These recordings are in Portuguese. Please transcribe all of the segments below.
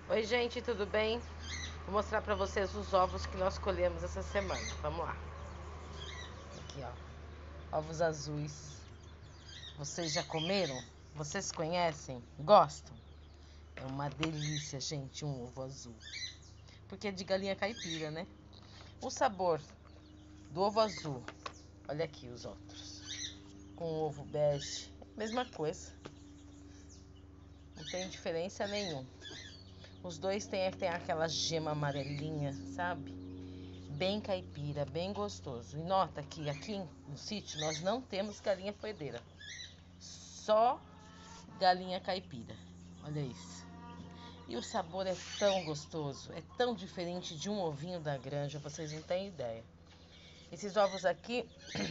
Oi gente, tudo bem? Vou mostrar pra vocês os ovos que nós colhemos essa semana. Vamos lá. Aqui, ó. Ovos azuis. Vocês já comeram? Vocês conhecem? Gostam? É uma delícia, gente, um ovo azul. Porque é de galinha caipira, né? O sabor do ovo azul. Olha aqui os outros. Com o ovo bege. Mesma coisa. Não tem diferença nenhuma. Os dois têm aquela gema amarelinha, sabe? Bem caipira, bem gostoso. E nota que aqui no sítio nós não temos galinha poedeira. Só galinha caipira. Olha isso. E o sabor é tão gostoso, é tão diferente de um ovinho da granja, vocês não têm ideia. Esses ovos aqui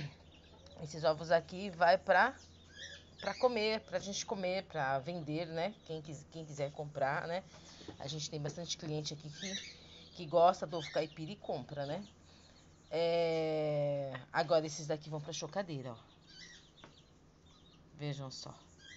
vai pra comer, pra gente comer, pra vender, né? Quem quiser comprar, né? A gente tem bastante cliente aqui que gosta do ovo caipira e compra, né? Agora esses daqui vão pra chocadeira, ó. Vejam só.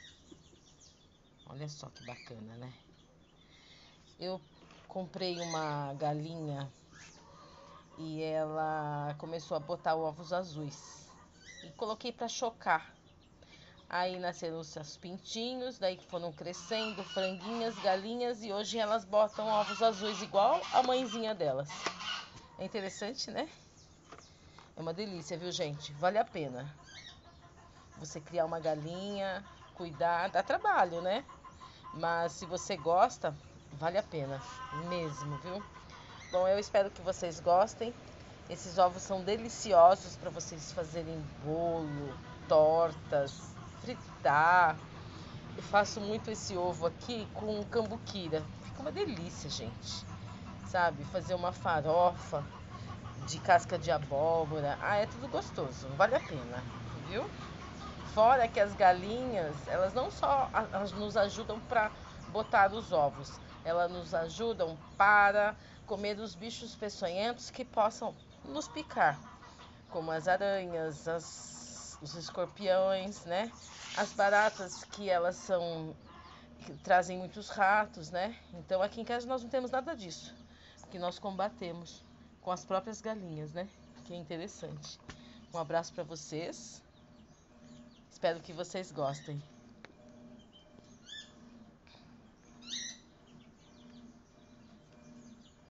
Olha só que bacana, né? Eu comprei uma galinha e ela começou a botar ovos azuis. E coloquei pra chocar. Aí nasceram os seus pintinhos, daí foram crescendo, franguinhas, galinhas, e hoje elas botam ovos azuis igual a mãezinha delas. É interessante, né? É uma delícia, viu, gente? Vale a pena. Você criar uma galinha, cuidar, dá trabalho, né? Mas se você gosta, vale a pena mesmo, viu? Bom, eu espero que vocês gostem. Esses ovos são deliciosos para vocês fazerem bolo, tortas, fritar. Eu faço muito esse ovo aqui com cambuquira. Fica uma delícia, gente. Sabe? Fazer uma farofa de casca de abóbora. É tudo gostoso. Vale a pena, viu? Fora que as galinhas, elas não só nos ajudam para botar os ovos, elas nos ajudam para comer os bichos peçonhentos que possam nos picar, como as aranhas, os escorpiões, né? As baratas que trazem muitos ratos, né? Então aqui em casa nós não temos nada disso, que nós combatemos com as próprias galinhas, né? Que é interessante. Um abraço para vocês. Espero que vocês gostem.